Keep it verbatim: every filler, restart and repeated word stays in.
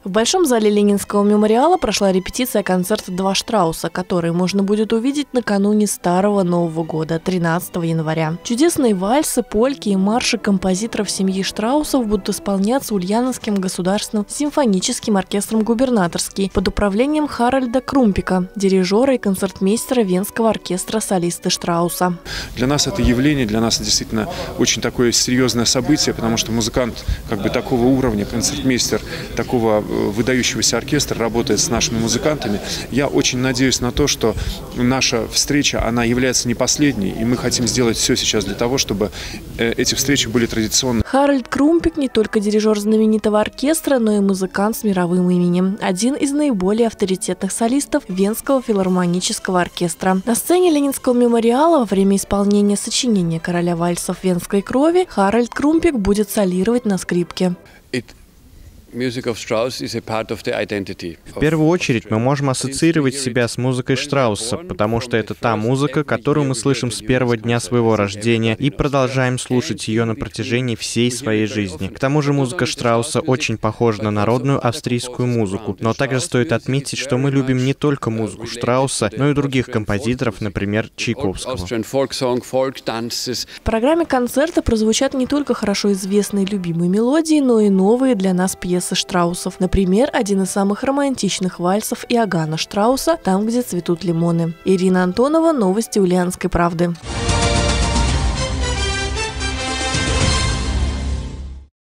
В Большом зале Ленинского мемориала прошла репетиция концерта «Два Штрауса», который можно будет увидеть накануне Старого Нового года, тринадцатого января. Чудесные вальсы, польки и марши композиторов семьи Штраусов будут исполняться Ульяновским государственным симфоническим оркестром «Губернаторский» под управлением Харальда Крумпика, дирижера и концертмейстера Венского оркестра «Солисты Штрауса». Для нас это явление, для нас действительно очень такое серьезное событие, потому что музыкант как бы такого уровня, концертмейстер такого выдающегося оркестра работает с нашими музыкантами. Я очень надеюсь на то, что наша встреча, она является не последней, и мы хотим сделать все сейчас для того, чтобы эти встречи были традиционными. Харальд Крумпик не только дирижер знаменитого оркестра, но и музыкант с мировым именем. Один из наиболее авторитетных солистов Венского филармонического оркестра. На сцене Ленинского мемориала во время исполнения сочинения короля вальсов венской крови Харальд Крумпик будет солировать на скрипке. В первую очередь мы можем ассоциировать себя с музыкой Штрауса, потому что это та музыка, которую мы слышим с первого дня своего рождения и продолжаем слушать ее на протяжении всей своей жизни. К тому же музыка Штрауса очень похожа на народную австрийскую музыку, но также стоит отметить, что мы любим не только музыку Штрауса, но и других композиторов, например, Чайковского. В программе концерта прозвучат не только хорошо известные любимые мелодии, но и новые для нас пьесы Штраусов. Например, один из самых романтичных вальсов Иоганна Штрауса «Там, где цветут лимоны». Ирина Антонова, новости Ульяновской правды.